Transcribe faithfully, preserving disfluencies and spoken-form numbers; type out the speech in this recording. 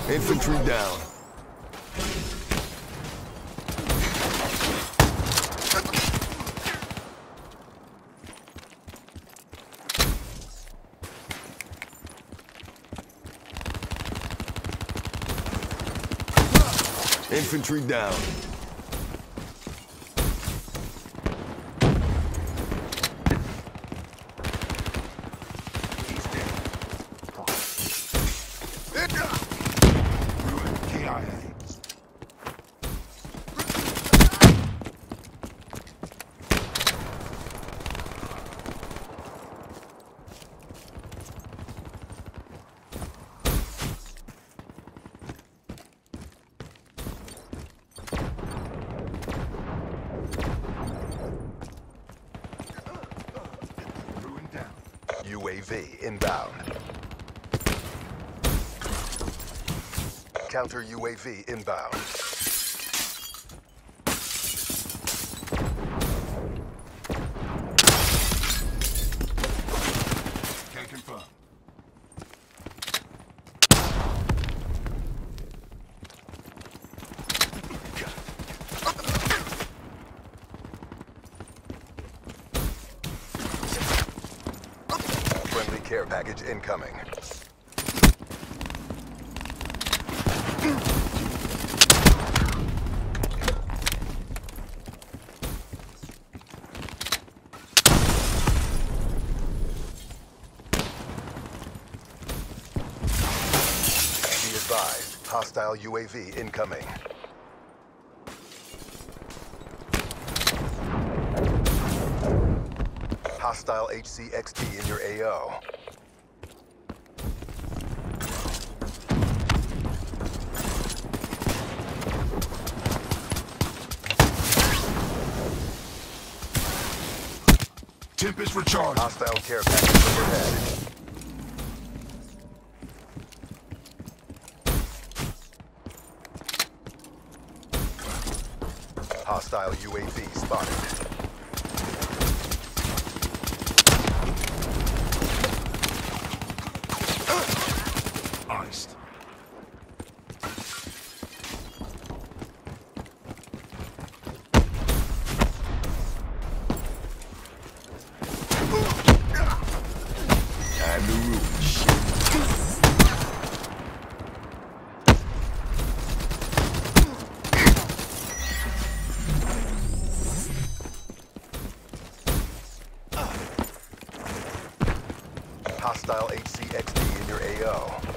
Infantry down. Infantry down. He's dead. K I A. U A V inbound. Counter U A V inbound. Can confirm. Friendly care package incoming. Be advised, hostile U A V incoming. Hostile H C X D in your A O. Tempest recharged. Hostile care package overhead. Hostile U A V spotted. Iced. Time to ruin shit. Hostile H C X D in your A O.